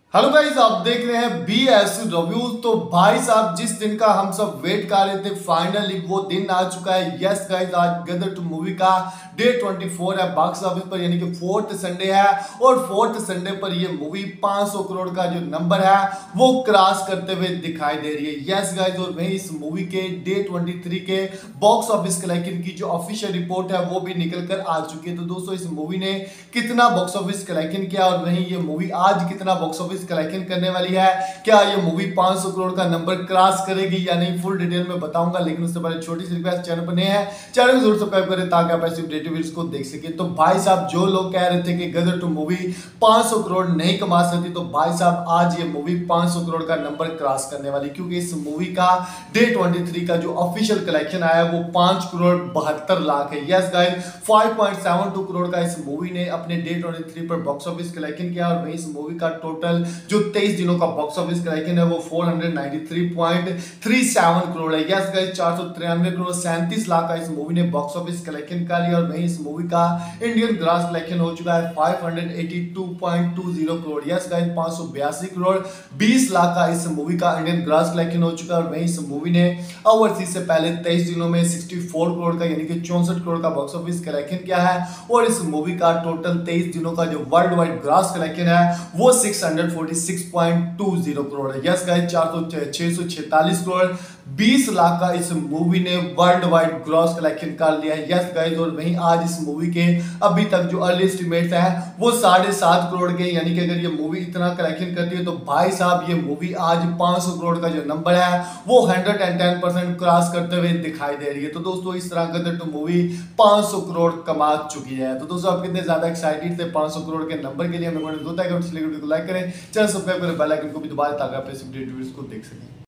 Hello guys, आप देख रहे हैं BS रिव्यू। तो भाई साहब, जिस दिन का हम सब वेट कर रहे थे फाइनली वो दिन आ चुका है। यस गाइस, आज गदर 2 मूवी का डे 24 है बॉक्स ऑफिस पर, यानी कि फोर्थ संडे है। और फोर्थ संडे पर ये मूवी 500 करोड़ का जो नंबर है वो क्रॉस करते हुए दिखाई दे रही है। यस गाइस, और वहीं इस मूवी के डे 23 के बॉक्स ऑफिस कलेक्शन की जो ऑफिशियल रिपोर्ट है वो भी निकल कर आ चुकी है। तो दोस्तों, इस मूवी ने कितना बॉक्स ऑफिस कलेक्शन किया और वहीं ये मूवी आज कितना बॉक्स ऑफिस कलेक्शन करने वाली है, क्या ये मूवी 500 करोड़ का नंबर क्रॉस करेगी या नहीं, फुल डिटेल में बताऊंगा। लेकिन उससे पहले छोटी सी रिक्वेस्ट, चैनल पर नए हैं चैनल को जरूर सब्सक्राइब करें ताकि आप ऐसे अपडेटेड वीडियोस को देख सकें। तो भाई साहब, जो लोग कह रहे थे कि गदर 2 मूवी 500 करोड़ नहीं कमा सकती, तो भाई साहब आज ये मूवी 500 करोड़ का नंबर क्रॉस करने वाली, क्योंकि इस मूवी का डे 23 का जो ऑफिशियल कलेक्शन आया वो 5 करोड़ 72 लाख है। यस गाइस, 5.72 करोड़ का इस मूवी ने अपने डे 23 पर बॉक्स ऑफिस कलेक्शन किया। और वहीं इस मूवी का टोटल जो 23 दिनों का बॉक्स ऑफिस कलेक्शन है वो 493.37 करोड़ है। यस गाइस, 493 करोड़ 37 लाख का इस मूवी ने बॉक्स ऑफिस कलेक्शन कर लिया। और वहीं इस मूवी का इंडियन ग्रॉस कलेक्शन हो चुका है 582.20 करोड़। यस गाइस, 582 करोड़ 20 लाख का इस मूवी का इंडियन ग्रॉस कलेक्शन हो चुका है। और वहीं इस मूवी ने ओवरसीज से पहले 23 दिनों में 64 करोड़ का, यानी कि 64 करोड़ का बॉक्स ऑफिस कलेक्शन किया है। और इस मूवी का टोटल 23 दिनों का जो वर्ल्ड वाइड ग्रॉस कलेक्शन है वो 646.20 करोड़ है। यस गाइस, 646 करोड़ 20 लाख का इस मूवी ने वर्ल्ड वाइड ग्रॉस कलेक्शन कर लिया है। यस गाइस, और वहीं आज इस मूवी के अभी तक जो अर्ली एस्टिमेट्स है वो 7.5 करोड़ के, यानी कि अगर ये मूवी इतना कलेक्शन करती है तो भाई साहब ये मूवी आज 500 करोड़ का जो नंबर है वो 110% क्रॉस करते हुए दिखाई दे रही है। तो दोस्तों, इस तरह गदर 2 मूवी 500 करोड़ कमा चुकी है। तो दोस्तों, आप कितने ज्यादा एक्साइटेड थे 500 करोड़ के नंबर के लिए? हमें होता है कि वीडियो को लाइक करें, चैनल सब्सक्राइब करें, बेल आइकन को भी दबाएं ताकि आप ऐसे वीडियोस को देख सकें।